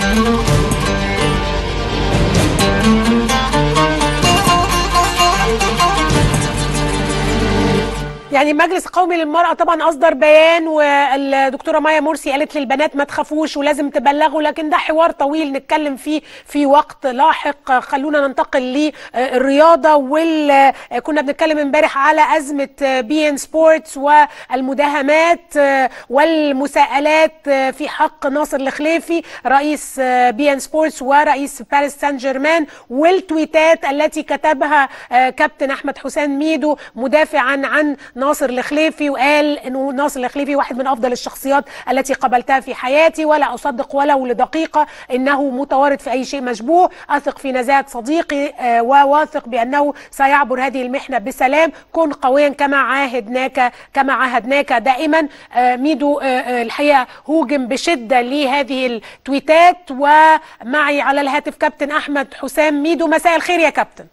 يعني المجلس القومي للمرأة طبعا أصدر بيان، والدكتورة مايا مرسي قالت للبنات ما تخافوش ولازم تبلغوا، لكن ده حوار طويل نتكلم فيه في وقت لاحق. خلونا ننتقل للرياضة، كنا بنتكلم امبارح على أزمة بي ان سبورتس والمداهمات والمساءلات في حق ناصر الخليفي رئيس بي ان سبورتس ورئيس باريس سان جيرمان، والتويتات التي كتبها كابتن أحمد حسام ميدو مدافعا عن ناصر الخليفي، وقال انه ناصر الخليفي واحد من افضل الشخصيات التي قابلتها في حياتي، ولا اصدق ولو لدقيقه انه متورط في اي شيء مشبوه، اثق في نزاهه صديقي وواثق بانه سيعبر هذه المحنه بسلام، كن قويا كما عاهدناك دائما. ميدو الحقيقه هوجم بشده لهذه التويتات، ومعي على الهاتف كابتن احمد حسام ميدو. مساء الخير يا كابتن.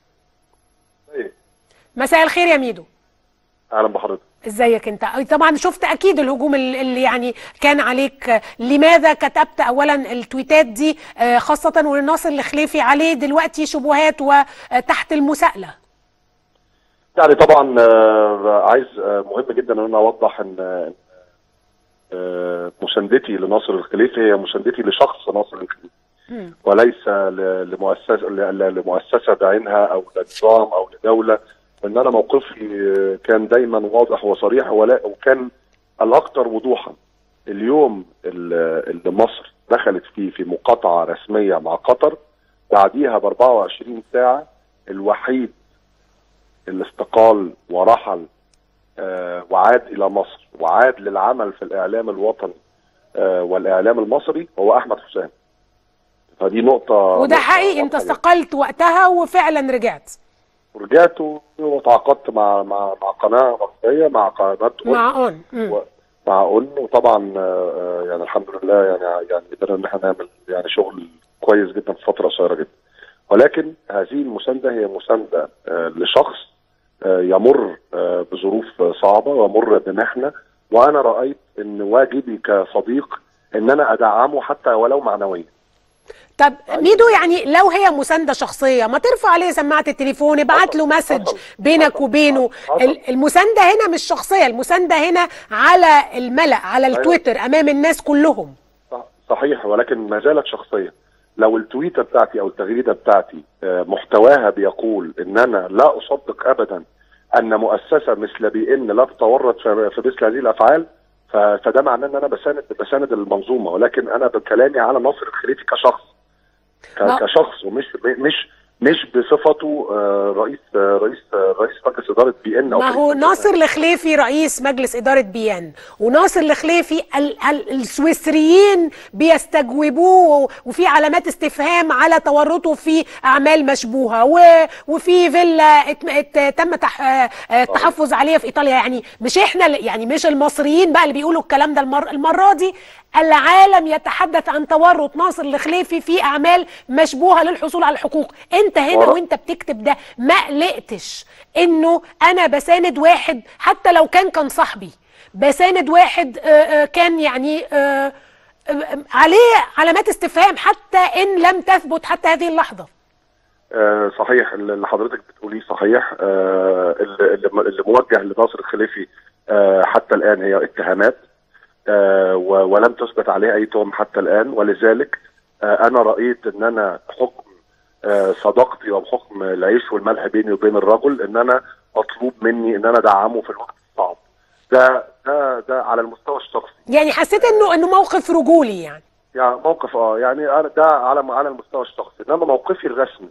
مساء الخير يا ميدو. اهلا بحضرتك. ازيك انت؟ طبعا شفت اكيد الهجوم اللي يعني كان عليك. لماذا كتبت اولا التويتات دي، خاصة والناصر الخليفي عليه دلوقتي شبهات وتحت المساءلة؟ يعني طبعا عايز مهم جدا ان انا اوضح ان مساندتي لناصر الخليفي هي مساندتي لشخص ناصر الخليفي، وليس لمؤسسة بعينها او لنظام او لدولة. ان انا موقفي كان دايما واضح وصريح، وكان الاكثر وضوحا. اليوم اللي مصر دخلت فيه في مقاطعه رسميه مع قطر، بعديها ب 24 ساعه الوحيد اللي استقال ورحل وعاد الى مصر وعاد للعمل في الاعلام الوطني والاعلام المصري هو احمد حسام. فدي نقطه، وده حقيقي انت استقلت وقتها وفعلا رجعت وتعاقدت مع قناه مصريه، مع قناه مع اون وطبعا يعني الحمد لله يعني قدرنا ان احنا نعمل يعني شغل كويس جدا في فتره قصيره جدا. ولكن هذه المسانده هي مسانده لشخص يمر بظروف صعبه ويمر بمحنه، وانا رايت ان واجبي كصديق ان انا ادعمه حتى ولو معنويا. طب ميدو، يعني لو هي مسانده شخصيه ما ترفع عليه سماعه التليفون، ابعت له مسج بينك وبينه. المسانده هنا مش شخصيه، المسانده هنا على الملأ، على التويتر امام الناس كلهم. صحيح، ولكن ما زالت شخصيه. لو التويته بتاعتي او التغريده بتاعتي محتواها بيقول ان انا لا اصدق ابدا ان مؤسسه مثل بي ان لا تتورط في مثل هذه الافعال، فده معناه ان انا بساند المنظومه. ولكن انا بكلامي على ناصر الخليفي كشخص، كشخص، ومش بصفته رئيس مجلس اداره بي ان. ما هو ناصر الخليفي رئيس مجلس اداره بي ان، وناصر الخليفي السويسريين بيستجوبوه، وفي علامات استفهام على تورطه في اعمال مشبوهه، وفي فيلا تم التحفظ عليها في ايطاليا. يعني مش احنا، يعني مش المصريين بقى اللي بيقولوا الكلام ده. المره دي العالم يتحدث عن تورط ناصر الخليفي في اعمال مشبوهه للحصول على الحقوق. انت هنا وانت بتكتب ده ما قلقتش انه انا بساند واحد حتى لو كان صاحبي، بساند واحد كان يعني عليه علامات استفهام حتى ان لم تثبت حتى هذه اللحظه؟ صحيح اللي حضرتك بتقوليه صحيح. اللي موجه لناصر الخليفي حتى الان هي اتهامات، ولم تثبت عليه اي تهم حتى الان. ولذلك انا رايت ان انا حكم صداقتي وبحكم العيش والملح بيني وبين الرجل ان انا مطلوب مني ان انا ادعمه في الوقت الصعب ده على المستوى الشخصي. يعني حسيت انه موقف رجولي، يعني موقف يعني ده على المستوى الشخصي. انما موقفي الرسمي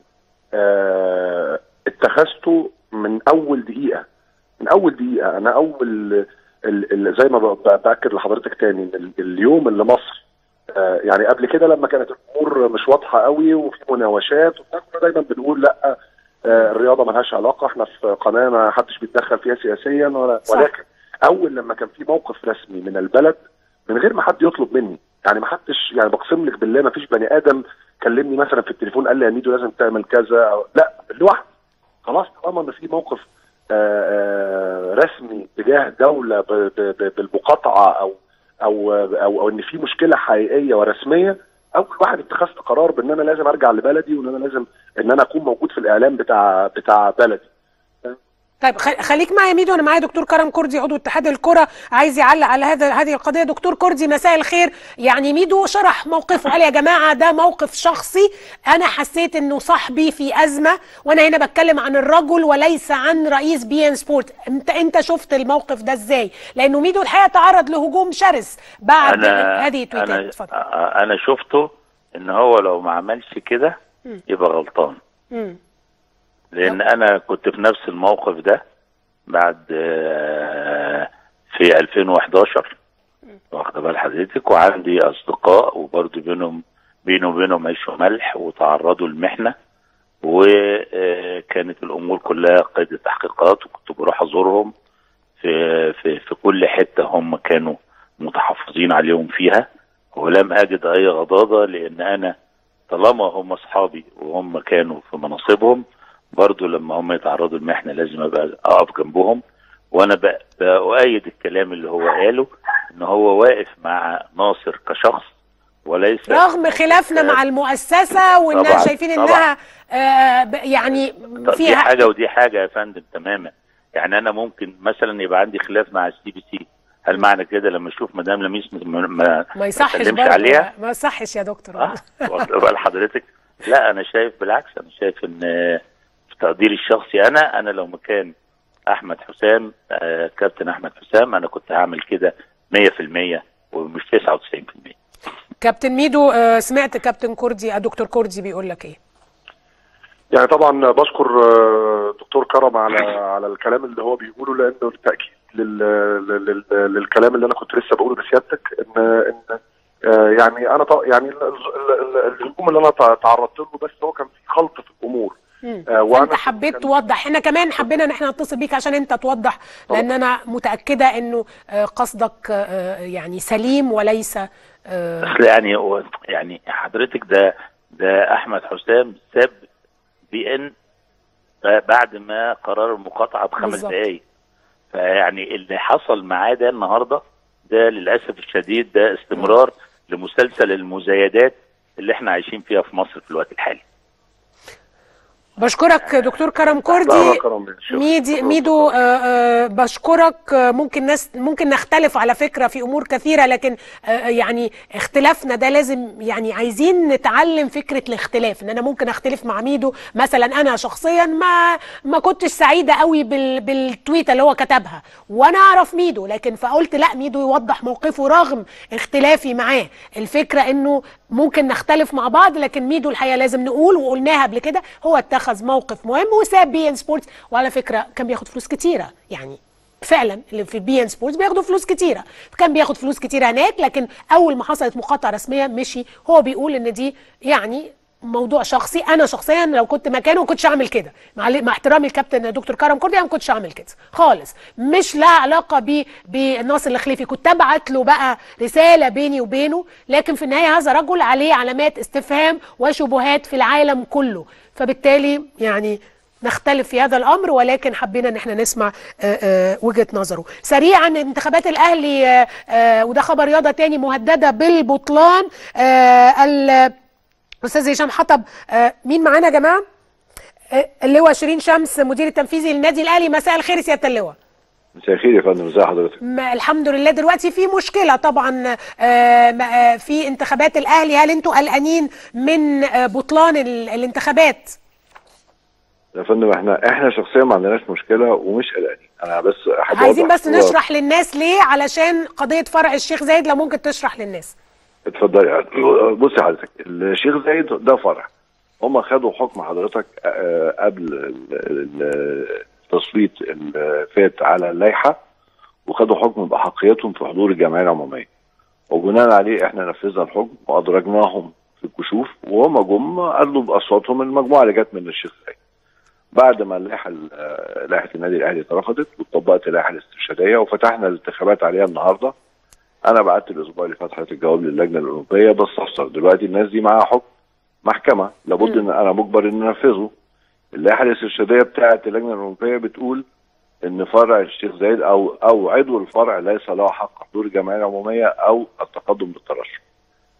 اتخذته من اول دقيقه. انا اول زي ما باكد لحضرتك تاني اليوم اللي مصر يعني قبل كده لما كانت الامور مش واضحه قوي وفي مناوشات كنا دايما بنقول لا الرياضه مالهاش علاقه، احنا في قناه ما حدش بيتدخل فيها سياسيا ولكن اول لما كان في موقف رسمي من البلد من غير ما حد يطلب مني، يعني ما حدش، يعني بقسم لك بالله ما فيش بني ادم كلمني مثلا في التليفون قال لي يا ميدو لازم تعمل كذا أو لا، لوحدي خلاص. طالما ان في موقف رسمي تجاه دوله بالمقاطعه او ان في مشكله حقيقيه ورسميه، اول واحد اتخذت قرار بان انا لازم ارجع لبلدي، وان انا لازم ان انا اكون موجود في الاعلام بتاع بلدي. طيب خليك معايا ميدو، انا معايا دكتور كرم كردي عضو اتحاد الكره عايز يعلق على هذه القضيه. دكتور كردي مساء الخير. يعني ميدو شرح موقفه، قال يا جماعه ده موقف شخصي، انا حسيت انه صاحبي في ازمه، وانا هنا بتكلم عن الرجل وليس عن رئيس بي ان سبورت. انت شفت الموقف ده ازاي؟ لانه ميدو الحقيقه تعرض لهجوم شرس بعد هذه التويتات. اتفضل. انا شفته ان هو لو ما عملش كده يبقى غلطان. لان انا كنت في نفس الموقف ده بعد في 2011 واخده بال حضرتك، وعندي اصدقاء وبرضه بينه وبينهم عيش وملح وتعرضوا لمحنه، وكانت الامور كلها قيد تحقيقات، وكنت بروح ازورهم في كل حته هم كانوا متحفظين عليهم فيها، ولم اجد اي غضاضه، لان انا طالما هم اصحابي وهم كانوا في مناصبهم برضو لما هم يتعرضوا للمحنه لازم ابقى اقف جنبهم. وانا بأؤيد الكلام اللي هو قاله، ان هو واقف مع ناصر كشخص وليس رغم خلافنا مع المؤسسه، واننا شايفين انها يعني فيها دي حاجه ودي حاجه يا فندم تماما. يعني انا ممكن مثلا يبقى عندي خلاف مع السي بي سي، هل معنى كده لما اشوف مدام لميس ما يصحش عليها؟ ما يصحش يا دكتور. واخد حضرتك؟ لا انا شايف بالعكس، انا شايف ان في تقديري الشخصي انا لو مكان احمد حسام كابتن احمد حسام انا كنت هعمل كده 100% ومش 99%. كابتن ميدو، سمعت كابتن كردي دكتور كردي بيقول لك ايه؟ يعني طبعا بشكر دكتور كرم على الكلام اللي هو بيقوله، لانه بالتاكيد للكلام اللي انا كنت لسه بقوله لسيادتك، ان يعني انا يعني الهجوم اللي انا تعرضت له بس هو كان في خلط في الامور. وانت حبيت توضح، احنا كمان حبينا ان احنا نتصل بيك عشان انت توضح، لان انا متاكده انه قصدك يعني سليم وليس اصل يعني حضرتك ده احمد حسام ساب بي ان بعد ما قرار المقاطعه ب5 دقائق. فيعني اللي حصل معاه ده النهارده ده للاسف الشديد ده استمرار لمسلسل المزايدات اللي احنا عايشين فيها في مصر في الوقت الحالي. بشكرك دكتور كرم كردي. ميدو بشكرك. ممكن نختلف على فكرة في أمور كثيرة، لكن يعني اختلافنا ده لازم، يعني عايزين نتعلم فكرة الاختلاف، ان انا ممكن اختلف مع ميدو. مثلا انا شخصيا ما كنتش سعيدة قوي بالتويته اللي هو كتبها، وانا اعرف ميدو، لكن فقلت لا، ميدو يوضح موقفه رغم اختلافي معاه. الفكرة انه ممكن نختلف مع بعض، لكن ميدو الحقيقة لازم نقول، وقلناها قبل كده، هو اتخذ موقف مهم وساب بي ان سبورتس. وعلى فكره كان بياخد فلوس كتيره، يعني فعلا اللي في بي ان سبورتس بياخدوا فلوس كتيره، كان بياخد فلوس كتيره هناك، لكن اول ما حصلت مقاطعه رسميه مشي. هو بيقول ان دي يعني موضوع شخصي، انا شخصيا لو كنت مكانه ما كنتش اعمل كده، مع احترامي الكابتن دكتور كرم كردي، انا ما كنتش اعمل كده خالص، مش لا علاقه بناصر الخليفي. كنت ابعت له بقى رساله بيني وبينه، لكن في النهايه هذا رجل عليه علامات استفهام وشبهات في العالم كله، فبالتالي يعني نختلف في هذا الامر، ولكن حبينا ان احنا نسمع وجهه نظره. سريعا، انتخابات الاهلي وده خبر رياضه تاني مهدده بالبطلان. الاستاذ هشام حطب، مين معانا يا جماعه؟ اللواء شيرين شمس مدير التنفيذي للنادي الاهلي. مساء الخير يا سياده اللواء. مساء الخير يا فندم، ازي حضرتك؟ الحمد لله. دلوقتي في مشكله طبعا في انتخابات الاهلي، هل انتوا قلقانين من بطلان الانتخابات؟ يا فندم احنا شخصيا ما عندناش مشكله ومش قلقانين. انا بس عايزين بس نشرح للناس ليه، علشان قضيه فرع الشيخ زايد، لو ممكن تشرح للناس. اتفضلي. بصي حضرتك، الشيخ زايد ده فرع، هم خدوا حكم حضرتك قبل التصويت اللي فات على اللائحه، وخدوا حكم باحقيتهم في حضور الجمعيه العموميه، وبناء عليه احنا نفذنا الحكم وادرجناهم في الكشوف، وهم جم قالوا باصواتهم المجموعه اللي جت من الشيخ زايد. بعد ما لائحه النادي الاهلي اترفضت وطبقت اللائحه الاسترشاديه وفتحنا الانتخابات عليها النهارده، انا بعت الاسبوع اللي فات حضرتك جواب للجنه الاوروبيه بستفسر. دلوقتي الناس دي معاها حكم محكمه، لابد ان انا مجبر ان انفذه. اللائحه الاسترشاديه بتاعه اللجنه الاوروبيه بتقول ان فرع الشيخ زايد او عضو الفرع ليس له حق حضور الجمعيه العموميه او التقدم بالترشح.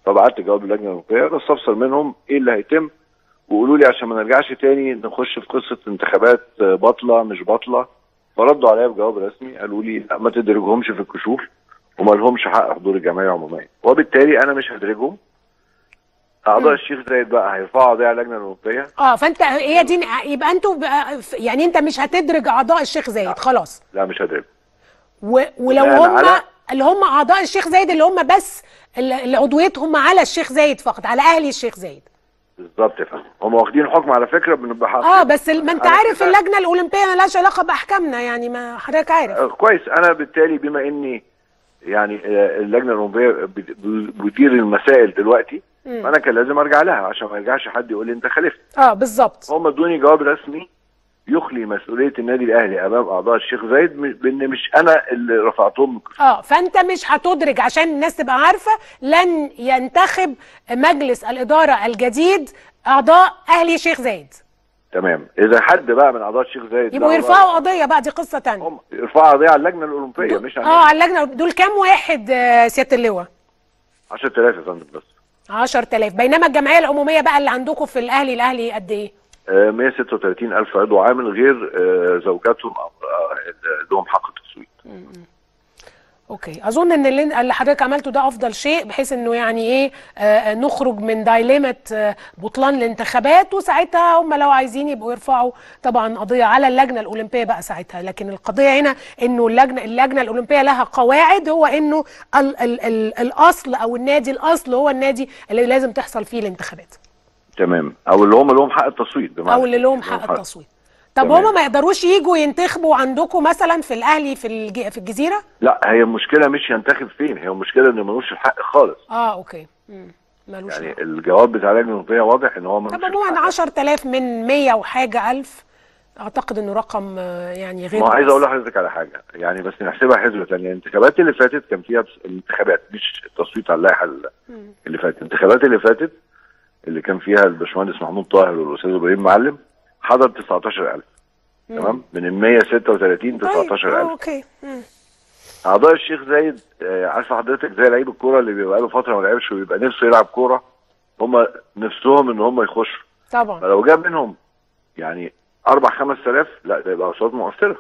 فبعت جواب اللجنه الاولمبيه بستفسر منهم ايه اللي هيتم، وقولوا لي عشان ما نرجعش تاني نخش في قصه انتخابات باطله مش باطله. فردوا عليا بجواب رسمي قالوا لي لا ما تدرجهمش في الكشوف وما لهمش حق حضور الجمعيه العموميه، وبالتالي انا مش هدرجهم. اعضاء الشيخ زايد بقى هيرفعوا قضيه على اللجنه الاولمبيه. فانت هي دي، يبقى انتوا يعني انت مش هتدرج اعضاء الشيخ زايد خلاص؟ لا مش هدرج. ولو هم اللي هم اعضاء الشيخ زايد اللي هم بس اللي عضويتهم على الشيخ زايد فقط، على اهلي الشيخ زايد. بالظبط يا فندم، هم واخدين حكم على فكره بنبقى حق. بس ما انت عارف اللجنه الاولمبيه مالهاش علاقه باحكامنا، يعني ما حضرتك عارف. كويس. انا بالتالي بما اني يعني اللجنه الاولمبيه بتدير المسائل دلوقتي، فانا كان لازم ارجع لها عشان ما يرجعش حد يقول لي انت خالفت. بالظبط. هم ادوني جواب رسمي يخلي مسؤوليه النادي الاهلي امام اعضاء الشيخ زايد بان مش انا اللي رفعتهم. فانت مش هتدرج، عشان الناس تبقى عارفه لن ينتخب مجلس الاداره الجديد اعضاء اهلي الشيخ زايد. تمام. اذا حد بقى من اعضاء الشيخ زايد يبقوا يرفعوا قضيه بقى، دي قصه ثانيه. هم يرفعوا قضيه على اللجنه الاولمبيه مش على اللجنه. دول كام واحد سياده اللواء؟ 10000 يا فندم بس. 10000. بينما الجمعيه العموميه بقى اللي عندكم في الاهلي قد ايه؟ 136,000 عضو عامل غير زوجاتهم لهم حق التصويت. اوكي. اظن ان اللي حضرتك عملته ده افضل شيء، بحيث انه يعني ايه نخرج من دايلمة بطلان الانتخابات، وساعتها هم لو عايزين يبقوا يرفعوا طبعا قضيه على اللجنه الاولمبيه بقى ساعتها. لكن القضيه هنا انه اللجنه الاولمبيه لها قواعد، هو انه الاصل او النادي الاصل هو النادي اللي لازم تحصل فيه الانتخابات. تمام. او اللي هم لهم حق التصويت بمعنى، او اللي لهم حق التصويت. طب هما ما يقدروش يجوا ينتخبوا عندكم مثلا في الاهلي في الجزيره؟ لا، هي المشكله مش ينتخب فين، هي المشكله انه ملوش الحق خالص. اوكي. ملوش يعني الجواب بتاع اللجنه الاولمبيه واضح ان هو ملوش. طب عموما 10000 من 100 وحاجه الف، اعتقد انه رقم يعني غير. ما عايز اقول لحضرتك على حاجه، يعني بس نحسبها حسبه ثانيه. الانتخابات اللي فاتت كان فيها الانتخابات مش التصويت على اللائحه اللي فاتت. الانتخابات اللي فاتت اللي كان فيها الباشمهندس محمود طاهر والاستاذ ابراهيم معلم حضر 19000. تمام. من ال 136 19000. اوكي. اعضاء الشيخ زايد عارفه حضرتك زي لعيب الكوره اللي بيبقى له فتره ما لعبش ويبقى نفسه يلعب كوره، هم نفسهم ان هم يخشوا طبعا. فلو جاب منهم يعني 4-5000 لا ده يبقى اصوات مؤثره.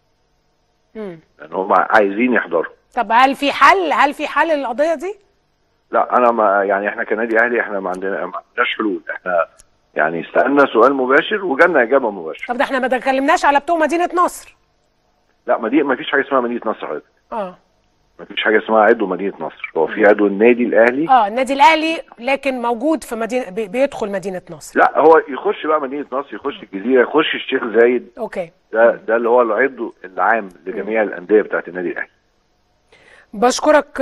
لان هم عايزين يحضروا. طب هل في حل للقضيه دي؟ لا انا ما يعني احنا كنادي اهلي احنا ما عندناش حلول. احنا يعني سالنا سؤال مباشر وجالنا اجابه مباشره. طب ده احنا ما اتكلمناش على بتوع مدينه نصر. لا ما فيش حاجه اسمها مدينه نصر حضرتك. ما فيش حاجه اسمها عضو مدينه نصر، هو في عضو النادي الاهلي. النادي الاهلي لكن موجود في مدينه بيدخل مدينه نصر. لا هو يخش بقى مدينه نصر، يخش الجزيره، يخش الشيخ زايد. اوكي. ده اللي هو العضو العام لجميع الانديه بتاعت النادي الاهلي. بشكرك.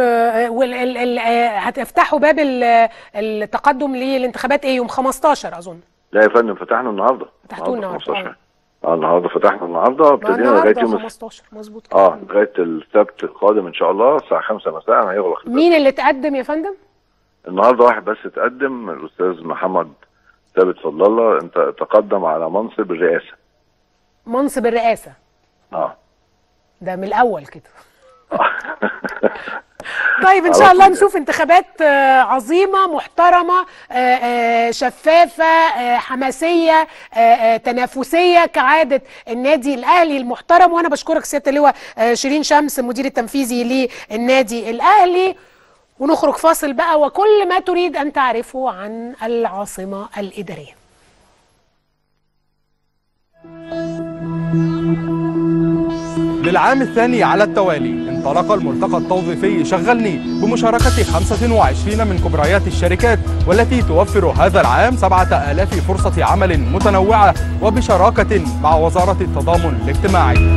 هتفتحوا باب التقدم للانتخابات يوم 15 اظن؟ لا يا فندم فتحنا النهارده. فتحتوه النهارده. النهارده فتحنا النهارده ابتدينا لغايه يوم 15 مظبوط. لغايه السبت القادم ان شاء الله الساعه 5 مساء هيغلق. مين اللي تقدم يا فندم؟ النهارده واحد بس اتقدم، الاستاذ محمد ثابت فضل الله انت تقدم على منصب الرئاسه. منصب الرئاسه؟ ده من الاول كده. طيب ان شاء الله نشوف انتخابات عظيمه محترمه شفافه حماسيه تنافسيه كعاده النادي الاهلي المحترم. وانا بشكرك سياده اللواء شيرين شمس المدير التنفيذي للنادي الاهلي. ونخرج فاصل بقى وكل ما تريد ان تعرفه عن العاصمه الاداريه. للعام الثاني على التوالي انطلق الملتقى التوظيفي شغلني بمشاركة 25 من كبريات الشركات، والتي توفر هذا العام 7000 فرصة عمل متنوعة وبشراكة مع وزارة التضامن الاجتماعي.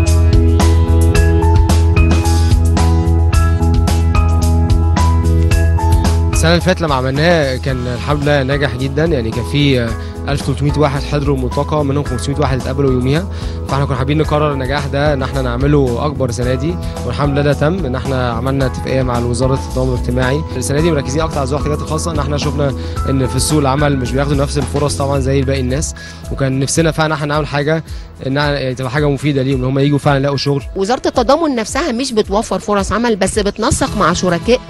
السنة اللي فاتت لما عملناه كان الحمد لله ناجح جدا، يعني كان في 1300 واحد حضروا الملتقى، منهم 500 واحد اتقبلوا يوميها. فاحنا كنا حابين نكرر النجاح ده ان احنا نعمله اكبر السنه دي، والحمد لله ده تم. ان احنا عملنا اتفاقيه مع وزاره التضامن الاجتماعي. السنه دي مركزين اكتر على ذوي الاحتياجات الخاصه، ان احنا شفنا ان في السوق العمل مش بياخدوا نفس الفرص طبعا زي باقي الناس، وكان نفسنا فعلا احنا نعمل حاجه انها تبقى حاجه مفيده ليهم، ان هم يجوا فعلا يلاقوا شغل. وزاره التضامن نفسها مش بتوفر فرص عمل بس، بتنسق مع شركاء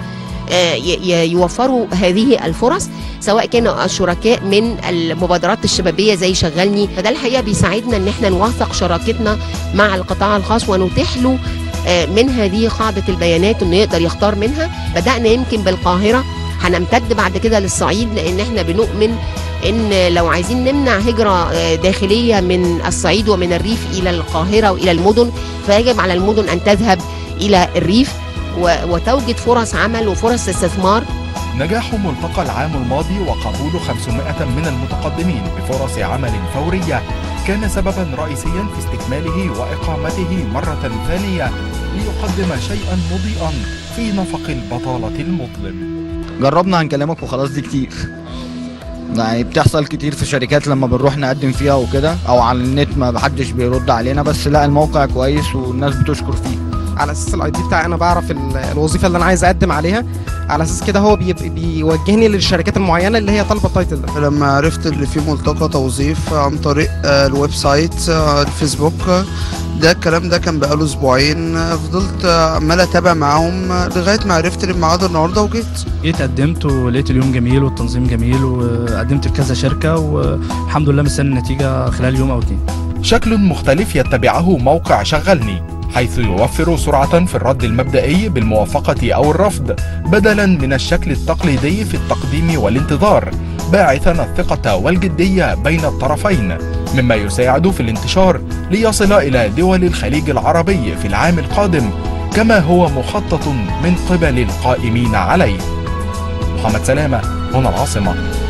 يوفروا هذه الفرص، سواء كانوا الشركاء من المبادرات الشبابيه زي شغلني. فده الحقيقه بيساعدنا ان احنا نوثق شراكتنا مع القطاع الخاص ونتيح له من هذه قاعده البيانات انه يقدر يختار منها. بدانا يمكن بالقاهره، هنمتد بعد كده للصعيد، لان احنا بنؤمن ان لو عايزين نمنع هجره داخليه من الصعيد ومن الريف الى القاهره والى المدن، فيجب على المدن ان تذهب الى الريف وتوجد فرص عمل وفرص استثمار. نجاح ملتقى العام الماضي وقبول 500 من المتقدمين بفرص عمل فورية كان سببا رئيسيا في استكماله وإقامته مرة ثانية ليقدم شيئا مضيئا في نفق البطالة المظلم. جربنا هنكلمك وخلاص دي كتير، يعني بتحصل كتير في شركات لما بنروح نقدم فيها وكده، او على النت ما حدش بيرد علينا، بس لا الموقع كويس والناس بتشكر فيه. على اساس الاي دي بتاعي انا بعرف الوظيفه اللي انا عايز اقدم عليها، على اساس كده هو بيوجهني للشركات المعينه اللي هي طالبه التايتل ده. لما عرفت اللي فيه ملتقى توظيف عن طريق الويب سايت الفيسبوك، ده الكلام ده كان بقاله اسبوعين، فضلت عمال اتابع معاهم لغايه ما عرفت الميعاد النهارده وجيت قدمت ولقيت اليوم جميل والتنظيم جميل، وقدمت في كذا شركه والحمد لله مستني النتيجه خلال يوم او 2. شكل مختلف يتبعه موقع شغلني، حيث يوفر سرعة في الرد المبدئي بالموافقة أو الرفض بدلا من الشكل التقليدي في التقديم والانتظار، باعثا الثقة والجدية بين الطرفين، مما يساعد في الانتشار ليصل إلى دول الخليج العربي في العام القادم كما هو مخطط من قبل القائمين عليه. محمد سلامة، هنا العاصمة.